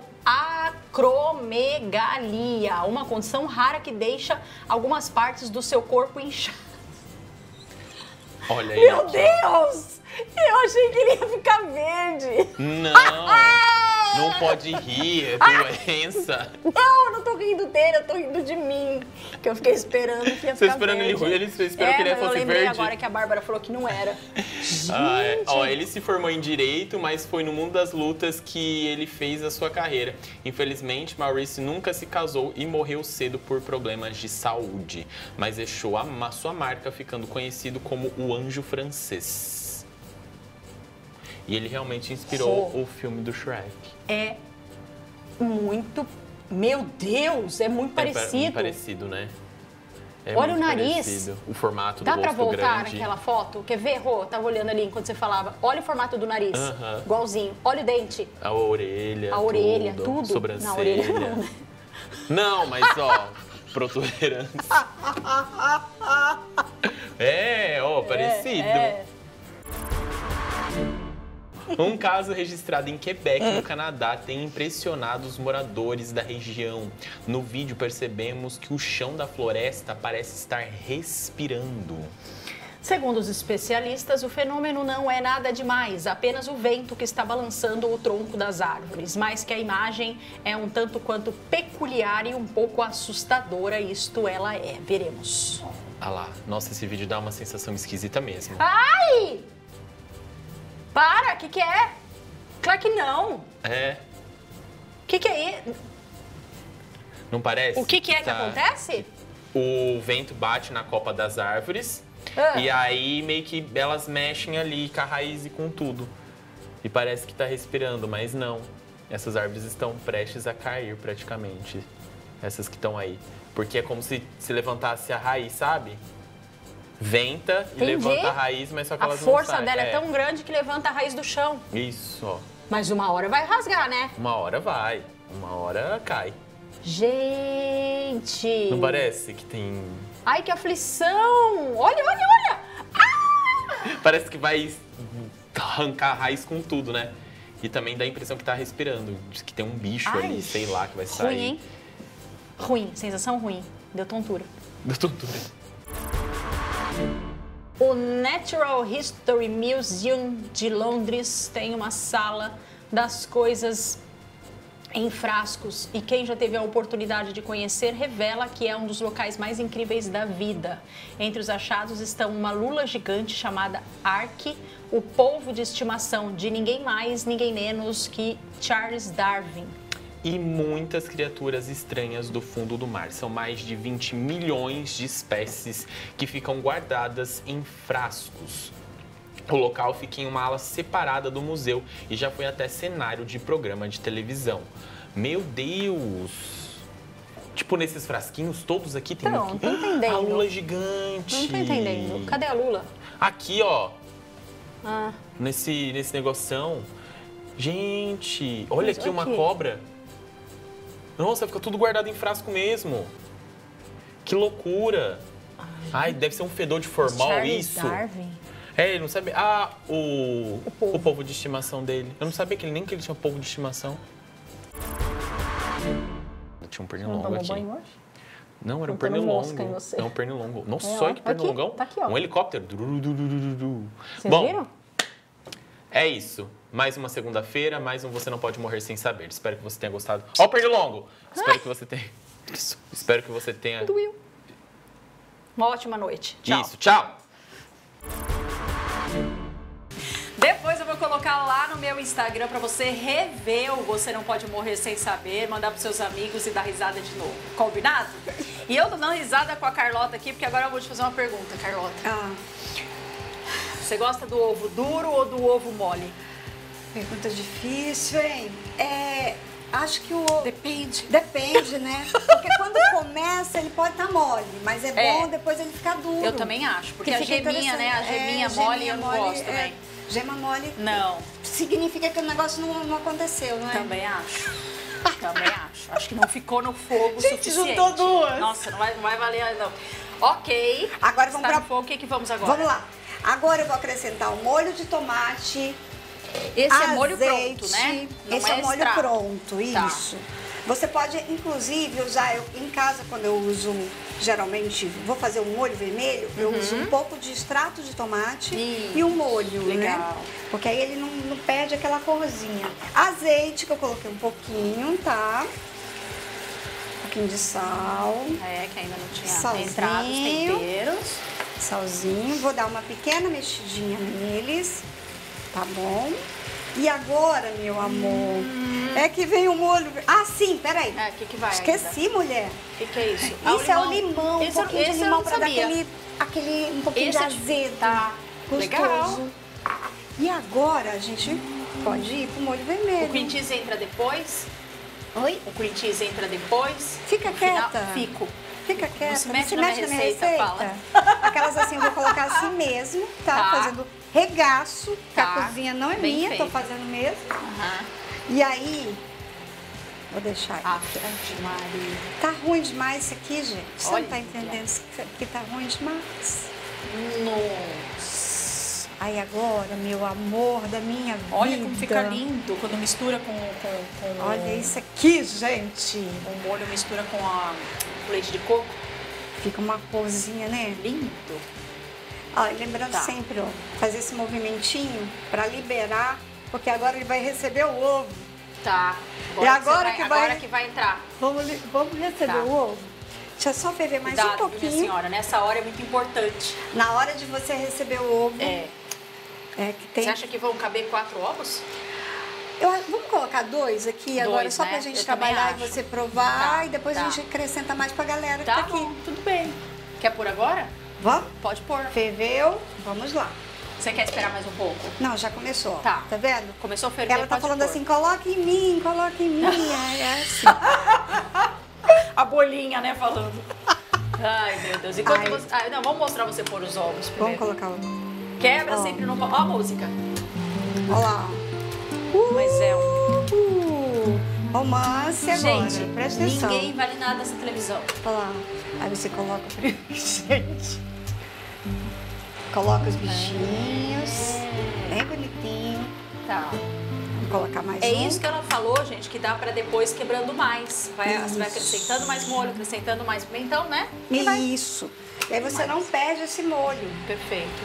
S2: acromegalia, uma condição rara que deixa algumas partes do seu corpo inchadas.
S6: Olha aí.
S2: Meu Deus! Eu achei que ele ia ficar verde.
S6: Não, não pode rir, é doença.
S2: Não, eu não tô rindo dele, eu tô rindo de mim. Que eu fiquei esperando que ia
S6: Você
S2: ficar
S6: esperando
S2: verde.
S6: ele, ele esperou
S2: é,
S6: que ele
S2: mas
S6: fosse
S2: eu lembrei
S6: verde?
S2: agora que a Bárbara falou que não era.
S6: Ah, é.
S2: Gente.
S6: Ó, ele se formou em Direito, mas foi no mundo das lutas que ele fez a sua carreira. Infelizmente, Maurice nunca se casou e morreu cedo por problemas de saúde, mas deixou a ma- sua marca ficando conhecido como o Anjo Francês. E ele realmente inspirou
S2: Oh.
S6: o filme do Shrek.
S2: É muito... Meu Deus, é muito
S6: É pa-
S2: parecido.
S6: muito parecido, né? É
S2: Olha o
S6: muito
S2: nariz.
S6: parecido. O formato
S2: Dá
S6: do
S2: pra
S6: rosto
S2: voltar
S6: grande.
S2: naquela foto? Quer ver, Rô? Tava olhando ali enquanto você falava. Olha o formato do nariz.
S6: Aham.
S2: Igualzinho. Olha o dente.
S6: A orelha,
S2: A orelha, tudo.
S6: Sobrancelha.
S2: Na orelha não, né?
S6: Não, mas ó, protuberância. É, ó, parecido.
S2: É.
S6: Um caso registrado em Quebec, no Canadá, tem impressionado os moradores da região. No vídeo percebemos que o chão da floresta parece estar respirando.
S2: Segundo os especialistas, o fenômeno não é nada demais, apenas o vento que está balançando o tronco das árvores, mas que a imagem é um tanto quanto peculiar e um pouco assustadora, isto ela é. Veremos.
S6: Ah lá, nossa, esse vídeo dá uma sensação esquisita mesmo.
S2: Ai! Para, o que, que é? Claro que não. O
S6: É,
S2: que, que é isso?
S6: não parece?
S2: O que, que é que
S6: Tá-
S2: acontece?
S6: O vento bate na copa das árvores
S2: Ah.
S6: e aí meio que elas mexem ali com a raiz e com tudo. E parece que tá respirando, mas não. Essas árvores estão prestes a cair praticamente. Essas que estão aí. Porque é como se se levantasse a raiz, sabe? Venta e
S2: Entendi.
S6: levanta a raiz, mas só que
S2: A
S6: elas não
S2: força
S6: saem.
S2: dela é tão grande que levanta a raiz do chão.
S6: Isso, ó.
S2: Mas uma hora vai rasgar, né?
S6: Uma hora vai, uma hora cai.
S2: Gente!
S6: Não parece que tem...
S2: Ai, que aflição! Olha, olha, olha!
S6: Parece que vai arrancar a raiz com tudo, né? E também dá a impressão que tá respirando. Diz que tem um bicho
S2: Ai,
S6: ali, sei lá, que vai sair.
S2: Ruim, hein? Ruim, sensação ruim. Deu tontura.
S6: Da tontura.
S2: O Natural History Museum de Londres tem uma sala das coisas em frascos e quem já teve a oportunidade de conhecer revela que é um dos locais mais incríveis da vida. Entre os achados estão uma lula gigante chamada Ark, o polvo de estimação de ninguém mais, ninguém menos que Charles Darwin.
S6: E muitas criaturas estranhas do fundo do mar. São mais de vinte milhões de espécies que ficam guardadas em frascos. O local fica em uma ala separada do museu e já foi até cenário de programa de televisão. Meu Deus! Tipo, nesses frasquinhos todos aqui tem
S2: Então,
S6: aqui.
S2: não tô entendendo.
S6: A lula gigante.
S2: Não tô entendendo. Cadê a lula?
S6: Aqui, ó.
S2: Ah.
S6: Nesse, nesse negoção. Gente, olha
S2: Mas
S6: aqui uma
S2: aqui.
S6: cobra. Nossa, fica tudo guardado em frasco mesmo. Que loucura. Ai, deve ser um fedor de formal
S2: Charles
S6: isso.
S2: Darwin.
S6: É, ele não sabia. Ah, o,
S2: O polvo.
S6: o polvo de estimação dele. Eu não sabia que ele nem que ele tinha polvo de estimação. Tinha um pernilongo
S2: Tomou
S6: aqui.
S2: banho hoje?
S6: Não, era um
S2: Botando
S6: pernilongo.
S2: mosca em você.
S6: É um pernilongo. Nossa,
S2: É, ó.
S6: olha que
S2: Aqui,
S6: pernilongão.
S2: tá aqui, ó.
S6: Um helicóptero. Durururururu.
S2: Vocês
S6: Bom,
S2: viram?
S6: é isso. Mais uma segunda-feira, mais um Você Não Pode Morrer Sem Saber. Espero que você tenha gostado. Ó o pernilongo! Espero que você tenha... Isso. Espero que você tenha...
S2: Doeu. Uma ótima noite. Tchau.
S6: Isso, tchau!
S2: Depois eu vou colocar lá no meu Instagram pra você rever o Você Não Pode Morrer Sem Saber, mandar pros seus amigos e dar risada de novo. Combinado? E eu tô dando risada com a Carlota aqui, porque agora eu vou te fazer uma pergunta, Carlota.
S3: Ah,
S2: Você gosta do ovo duro ou do ovo mole?
S3: pergunta difícil, hein? É, acho que o...
S2: Depende.
S3: Depende, né? Porque quando começa, ele pode estar mole, mas é bom
S2: É.
S3: depois ele ficar duro.
S2: Eu também acho, porque
S3: Que
S2: a
S3: fica
S2: geminha, né? A
S3: interessante.
S2: geminha
S3: É,
S2: mole eu
S3: geminha
S2: não
S3: mole,
S2: gosto
S3: é,
S2: também.
S3: Gema mole
S2: Não,
S3: significa que o negócio não, não aconteceu, não é?
S2: também acho. Também acho. Acho que não ficou no fogo o
S3: Gente,
S2: suficiente.
S3: juntou duas.
S2: Nossa, não vai, não vai valer, não. Ok.
S3: Agora vamos
S2: Está
S3: pra-
S2: no fogo, o que, que vamos agora?
S3: Vamos lá. Agora eu vou acrescentar o molho de tomate.
S2: Esse é
S3: azeite.
S2: molho pronto, né? Não
S3: Esse é, o molho
S2: extrato.
S3: pronto,
S2: Tá.
S3: isso. Você pode, inclusive, usar, eu, em casa, quando eu uso, geralmente, vou fazer um molho vermelho, eu uso um pouco de extrato de tomate
S2: Ih,
S3: e um molho,
S2: legal.
S3: né? Porque aí ele não, não perde aquela corzinha. Azeite, que eu coloquei um pouquinho, tá? Um pouquinho de sal,
S2: É, que ainda não tinha
S3: Salzinho.
S2: entrado os temperos.
S3: salzinho. Vou dar uma pequena mexidinha neles, tá bom? E agora, meu amor, é que vem o molho... Ah, sim, peraí.
S2: É, o que, que vai
S3: Esqueci, mulher.
S2: O que, que é isso?
S3: Isso é o limão, um
S2: Esse, eu-
S3: pouquinho
S2: esse
S3: de
S2: eu
S3: limão
S2: não
S3: pra dar
S2: sabia.
S3: aquele, aquele, um pouquinho
S2: Esse é
S3: de
S2: de-
S3: azedo.
S2: tá.
S3: Gostoso.
S2: Legal.
S3: E agora a gente pode ir pro molho vermelho.
S2: O cream cheese entra depois?
S3: Oi?
S2: O cream cheese entra depois?
S3: Fica
S2: No final-
S3: quieta.
S2: Fico.
S3: Fica quieta.
S2: se mete na minha receita,
S3: Aquelas assim eu vou colocar assim mesmo, tá?
S2: Tá.
S3: Fazendo regaço, que
S2: Tá.
S3: a cozinha não é
S2: Bem
S3: minha, tô
S2: feito.
S3: fazendo mesmo.
S2: Aham.
S3: E aí, vou deixar aí.
S2: Ah, Ave Maria.
S3: Tá ruim demais isso aqui, gente. Você
S2: Olha.
S3: não tá entendendo isso aqui tá ruim demais.
S2: Nossa.
S3: Aí agora, meu amor da minha vida.
S2: Olha como fica lindo quando mistura com, com, com
S3: Olha isso aqui, gente.
S2: o molho mistura com a, o leite de coco.
S3: Fica uma corzinha, né?
S2: Lindo.
S3: Ó, e lembrando
S2: Tá.
S3: sempre, ó, fazer esse movimentinho pra liberar, porque agora ele vai receber o ovo.
S2: Tá.
S3: E agora
S2: você vai,
S3: que vai-
S2: agora que vai entrar.
S3: Vamos, li- vamos receber
S2: Tá.
S3: o ovo? Deixa eu só ferver mais
S2: Cuidado,
S3: um
S2: viu, minha
S3: pouquinho.
S2: senhora. Nessa hora é muito importante.
S3: Na hora de você receber o ovo,
S2: É.
S3: é que tem.
S2: Você acha que vão caber quatro ovos?
S3: Eu, vamos colocar dois aqui agora,
S2: Dois,
S3: só
S2: né?
S3: pra gente
S2: Eu também
S3: trabalhar e
S2: acho.
S3: você provar,
S2: Tá,
S3: e depois
S2: tá.
S3: a gente acrescenta mais pra galera que
S2: Tá
S3: tá aqui.
S2: bom, tudo bem. Quer pôr agora?
S3: Vamos?
S2: Pode pôr.
S3: Ferveu? Vamos lá.
S2: Você quer esperar mais um pouco?
S3: Não, já começou. ó.
S2: Tá.
S3: Tá vendo?
S2: Começou a ferver,
S3: Ela tá
S2: pode
S3: falando
S2: pôr.
S3: assim, coloca em mim, coloca em mim. é, é assim.
S2: A bolinha, né, falando. Ai, meu Deus. Enquanto
S3: Ai.
S2: você... Ah, não, vamos mostrar você pôr os ovos
S3: Vamos
S2: primeiro.
S3: colocar o...
S2: Quebra
S3: Ó.
S2: sempre no... Ó a música.
S3: Olha lá.
S2: Mas é um...
S3: Uh, romance agora.
S2: Gente,
S3: Presta atenção.
S2: ninguém vale nada nessa televisão.
S3: Olha lá. Aí você coloca... Gente. Coloca os bichinhos. Bem bonitinho.
S2: Tá.
S3: Vamos colocar mais
S2: É
S3: um.
S2: isso que ela falou, gente, que dá pra depois quebrando mais. Vai, você vai
S3: Isso.
S2: acrescentando mais molho, acrescentando mais pimentão, né? E vai.
S3: Isso. E aí você não perde esse molho.
S2: Perfeito.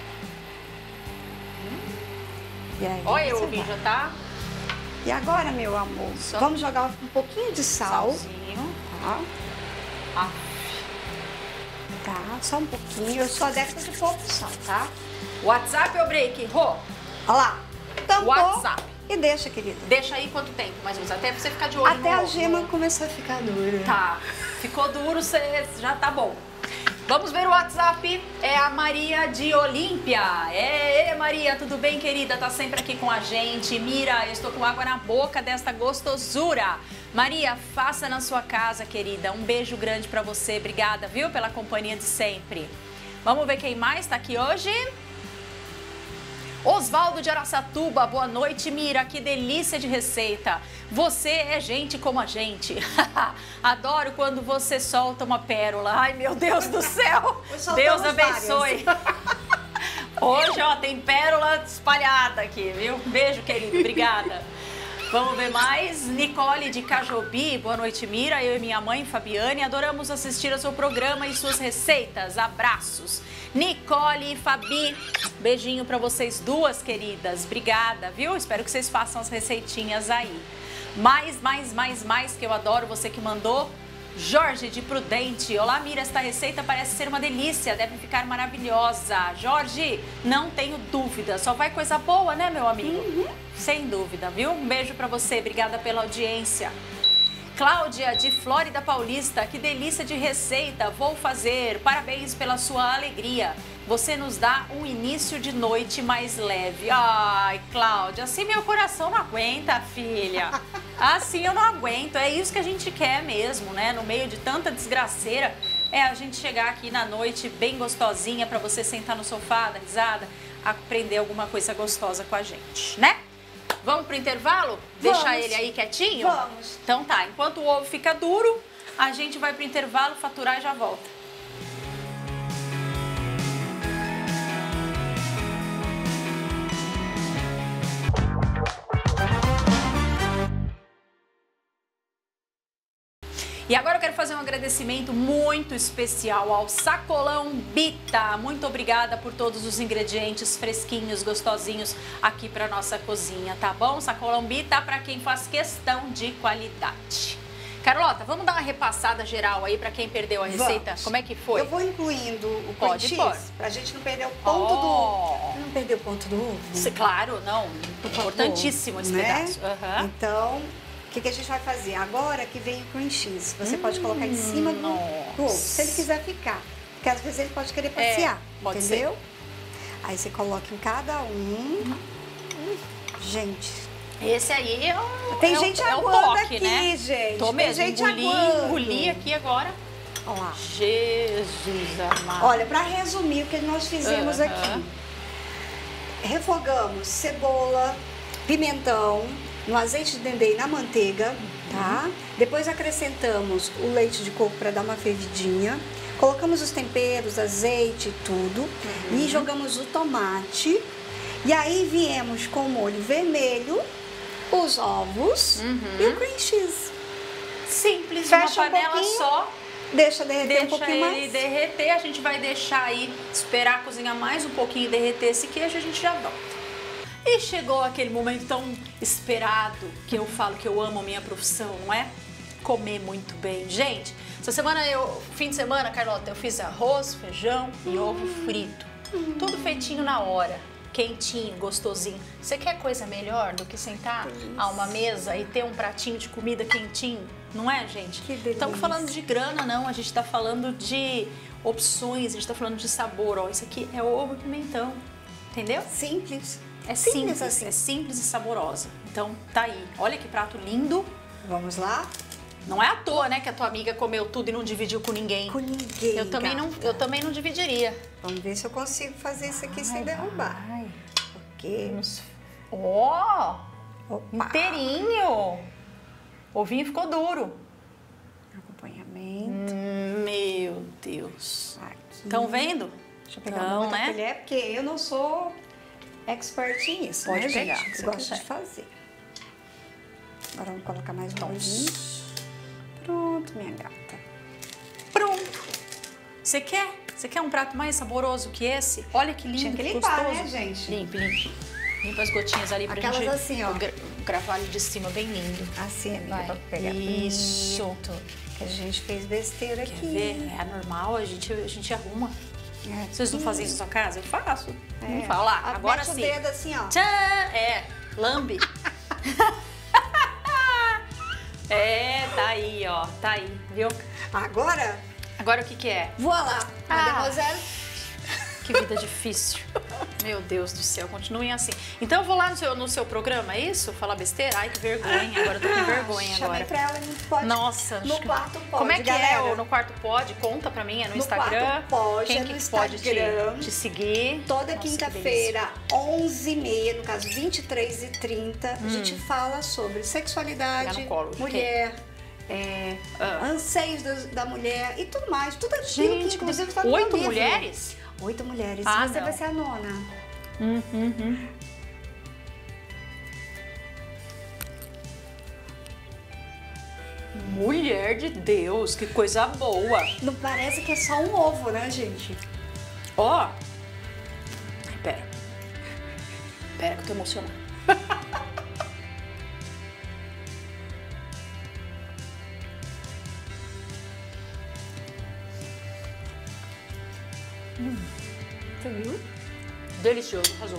S3: E aí
S2: Olha,
S3: você
S2: o ovinho
S3: vai.
S2: já tá.
S3: E agora, meu amor,
S2: Só-
S3: vamos jogar um pouquinho de sal.
S2: Salzinho.
S3: Tá?
S2: Ah,
S3: Tá, só um pouquinho. Eu sou adepta de pouco sal, tá?
S2: WhatsApp ou break? Rô,
S3: Olha lá. Tampou
S2: WhatsApp.
S3: e deixa, querida.
S2: deixa aí quanto tempo, mais ou menos? Até pra você ficar de olho
S3: Até
S2: no-
S3: a gema
S2: no-
S3: começou a ficar dura.
S2: Tá. Ficou duro, você já tá bom. Vamos ver o WhatsApp. É a Maria de Olímpia. É, é, Maria, tudo bem, querida? Tá sempre aqui com a gente. Mira, eu estou com água na boca desta gostosura. Maria, faça na sua casa, querida. Um beijo grande pra você. Obrigada, viu, pela companhia de sempre. Vamos ver quem mais tá aqui hoje. Osvaldo de Araçatuba, boa noite, Mira, que delícia de receita. Você é gente como a gente. Adoro quando você solta uma pérola. Ai, meu Deus do céu. Deus abençoe. Hoje, ó, tem pérola espalhada aqui, viu? Beijo, querido. Obrigada. Vamos ver mais. Nicole de Cajobi, boa noite, Mira. Eu e minha mãe, Fabiane, adoramos assistir ao seu programa e suas receitas. Abraços. Nicole e Fabi, beijinho pra vocês duas, queridas. Obrigada, viu? Espero que vocês façam as receitinhas aí. Mais, mais, mais, mais, que eu adoro você que mandou. Jorge de Prudente. Olá, Mira, esta receita parece ser uma delícia, deve ficar maravilhosa. Jorge, não tenho dúvida, só vai coisa boa, né, meu amigo? Uhum. Sem dúvida, viu? Um beijo pra você, obrigada pela audiência. Cláudia de Flórida Paulista, que delícia de receita, vou fazer. Parabéns pela sua alegria. Você nos dá um início de noite mais leve. Ai, Cláudia, assim meu coração não aguenta, filha. Assim eu não aguento. É isso que a gente quer mesmo, né? No meio de tanta desgraceira, é a gente chegar aqui na noite bem gostosinha pra você sentar no sofá, dar risada, aprender alguma coisa gostosa com a gente, né? Vamos pro intervalo?
S3: Vamos.
S2: Deixar ele aí quietinho?
S3: Vamos.
S2: Então tá, enquanto o ovo fica duro, a gente vai pro intervalo, faturar e já volta. E agora eu quero fazer um agradecimento muito especial ao Sacolão Bita. Muito obrigada por todos os ingredientes fresquinhos, gostosinhos aqui para nossa cozinha, tá bom? Sacolão Bita para quem faz questão de qualidade. Carlota, vamos dar uma repassada geral aí para quem perdeu a receita?
S3: Vamos.
S2: Como é que foi?
S3: Eu vou incluindo o
S2: Pode
S3: cream
S2: pôr.
S3: cheese, pra gente não perder o ponto
S2: Oh.
S3: do ovo. Não perder o ponto do ovo?
S2: Cê- Claro, não. Importantíssimo esse
S3: Né?
S2: pedaço. Aham.
S3: Então, o que, que a gente vai fazer? Agora que vem o cream cheese, você pode colocar em cima do, do ovo, se ele quiser ficar. Porque às vezes ele pode querer passear,
S2: pode
S3: entendeu? Aí você coloca em cada um. Gente,
S2: Esse aí é o,
S3: tem
S2: é o-
S3: gente
S2: é o
S3: aguando
S2: toque,
S3: aqui,
S2: né?
S3: gente.
S2: Tô
S3: Tem
S2: mesmo,
S3: gente
S2: engoli,
S3: aguando.
S2: engoli aqui agora.
S3: Olha lá.
S2: Jesus amado.
S3: Olha, para resumir o que nós fizemos
S2: Aham.
S3: aqui. Refogamos cebola, pimentão, no azeite de dendê e na manteiga, tá? Depois acrescentamos o leite de coco para dar uma fervidinha. Colocamos os temperos, azeite e tudo. E jogamos o tomate. E aí viemos com o molho vermelho, os ovos e o cream cheese.
S2: Simples,
S3: Fecha
S2: uma
S3: um
S2: panela
S3: pouquinho,
S2: só,
S3: Deixa derreter um
S2: deixa
S3: pouquinho
S2: ele
S3: mais.
S2: derreter, a gente vai deixar aí, esperar cozinhar mais um pouquinho e derreter esse queijo, a gente já volta. E chegou aquele momento tão esperado, que eu falo que eu amo a minha profissão, não é? Comer muito bem. Gente, essa semana, eu, fim de semana, Carlota, eu fiz arroz, feijão e ovo frito. Tudo feitinho na hora, quentinho, gostosinho. Você quer coisa melhor do que sentar a uma mesa e ter um pratinho de comida quentinho? Não é, gente?
S3: Que delícia.
S2: Estamos falando de grana, não. A gente está falando de opções, a gente está falando de sabor. Ó, isso aqui é ovo e pimentão, entendeu?
S3: Simples.
S2: É
S3: Simples
S2: simples,
S3: assim.
S2: é simples e saborosa. Então, tá aí. Olha que prato lindo.
S3: Vamos lá?
S2: Não é à toa, né, que a tua amiga comeu tudo e não dividiu com ninguém.
S3: Com ninguém,
S2: Eu também não,
S3: gata.
S2: eu também não dividiria.
S3: Vamos ver se eu consigo fazer isso aqui sem derrubar.
S2: Ai,
S3: Porque...
S2: ó,
S3: Opa!
S2: inteirinho. O ovinho ficou duro.
S3: Acompanhamento.
S2: Meu Deus.
S3: Aqui.
S2: Estão vendo?
S3: Deixa eu pegar
S2: Então,
S3: uma outra
S2: né?
S3: colher, porque eu não sou expert nisso,
S2: Pode
S3: né,
S2: pegar,
S3: gente?
S2: se
S3: Eu gosto
S2: quiser.
S3: de fazer. Agora vamos colocar mais um molhinho. Pronto, minha gata.
S2: Pronto. Você quer? Você quer um prato mais saboroso que esse? Olha que lindo,
S3: Tinha que
S2: que
S3: limpar,
S2: gostoso.
S3: né, gente?
S2: Limpe, limpe. Limpa as gotinhas ali pra
S3: Aquelas
S2: gente...
S3: assim, ó.
S2: O, gra o gravalho de cima bem lindo.
S3: Assim, amiga,
S2: Vai.
S3: pra pegar
S2: Isso.
S3: bonito. Que a gente fez besteira
S2: Quer
S3: aqui.
S2: ver? É normal, a gente, a gente arruma.
S3: É.
S2: Vocês não fazem isso na sua casa? Eu faço.
S3: É.
S2: Não fala. Lá,
S3: Ah,
S2: agora
S3: mete
S2: sim.
S3: o dedo assim, ó.
S2: Tchan! É, lambe. É, tá aí, ó. Tá aí, viu?
S3: Agora,
S2: Agora o que que é?
S3: voa lá.
S2: Ah.
S3: Mademoiselle.
S2: Que vida difícil. Meu Deus do céu, continuem assim. Então eu vou lá no seu, no seu programa, é isso? Falar besteira? Ai, que vergonha. Agora eu tô com vergonha
S3: Chamei
S2: agora.
S3: pra ela no pode.
S2: Nossa.
S3: No quarto pode,
S2: Como é que
S3: galera.
S2: é o no quarto pode? Conta pra mim, é no,
S3: No
S2: Instagram?
S3: quarto pode,
S2: Quem
S3: é
S2: que
S3: no
S2: pode
S3: Instagram.
S2: te, te seguir?
S3: Toda
S2: Nossa, que
S3: quinta-feira, onze e meia, no caso vinte e três e trinta, a gente fala sobre sexualidade,
S2: Pegar no colo de
S3: mulher, é,
S2: Ah.
S3: anseios da, da mulher e tudo mais. Tudo aquilo
S2: Gente,
S3: que inclusive está no meu
S2: oito
S3: livro.
S2: mulheres?
S3: Oito mulheres.
S2: Ah,
S3: Você
S2: não.
S3: vai ser a nona.
S2: Uhum. Mulher de Deus, que coisa boa.
S3: Não parece que é só um ovo, né, gente?
S2: Ó. Ai, pera. Pera que eu tô emocionada. hum. Você viu? Delicioso, arrasou.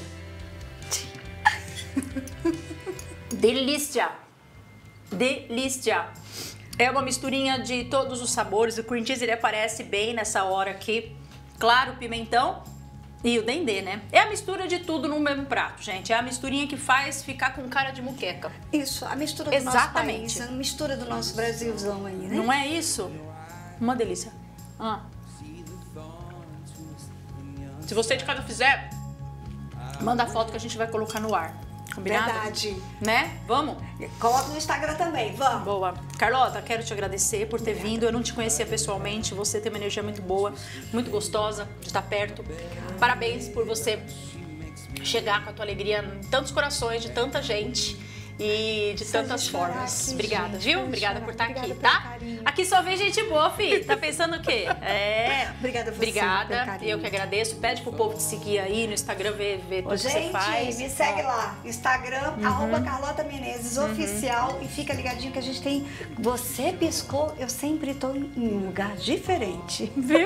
S2: Delícia. Delícia. É uma misturinha de todos os sabores. O cream cheese ele aparece bem nessa hora aqui. Claro, o pimentão e o dendê, né? É a mistura de tudo no mesmo prato, gente. É a misturinha que faz ficar com cara de muqueca.
S3: Isso, a mistura do
S2: Exatamente.
S3: nosso país, a mistura do nosso Brasilzão aí, né?
S2: Não é isso? Uma delícia. Ah. Se você de casa fizer, manda a foto que a gente vai colocar no ar. Combinado?
S3: Verdade.
S2: Né? Vamos?
S3: Coloca no Instagram também, vamos.
S2: Boa. Carlota, quero te agradecer por ter vindo. Eu não te conhecia pessoalmente. Você tem uma energia muito boa, muito gostosa de estar perto. Parabéns por você chegar com a tua alegria em tantos corações de tanta gente e de tantas
S3: chorar
S2: formas.
S3: aqui,
S2: Obrigada,
S3: gente,
S2: viu?
S3: pode
S2: Obrigada
S3: chorar.
S2: por estar
S3: Obrigada
S2: aqui,
S3: pelo
S2: tá?
S3: carinho.
S2: Aqui só vem gente boa, fi. Tá pensando o quê? É.
S3: Obrigada a você
S2: Obrigada.
S3: pelo carinho.
S2: Eu que agradeço. Pede pro povo te seguir aí no Instagram, ver, ver tudo
S3: Ô,
S2: que você
S3: gente,
S2: faz.
S3: me segue lá, Instagram,
S2: Uhum.
S3: arroba Carlota Menezes, oficial, e fica ligadinho que a gente tem Você Piscou, eu sempre tô em um lugar diferente.
S2: Viu?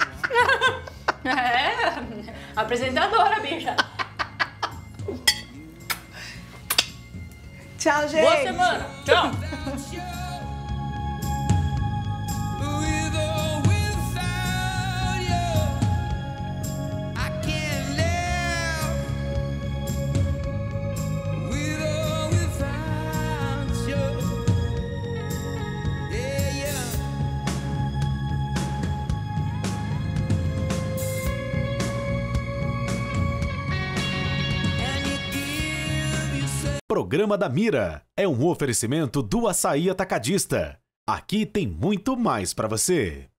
S2: É. Apresentadora, bicha.
S3: Tchau, gente.
S2: Boa semana. Tchau.
S1: Programa da Mira é um oferecimento do Açaí Atacadista. Aqui tem muito mais para você.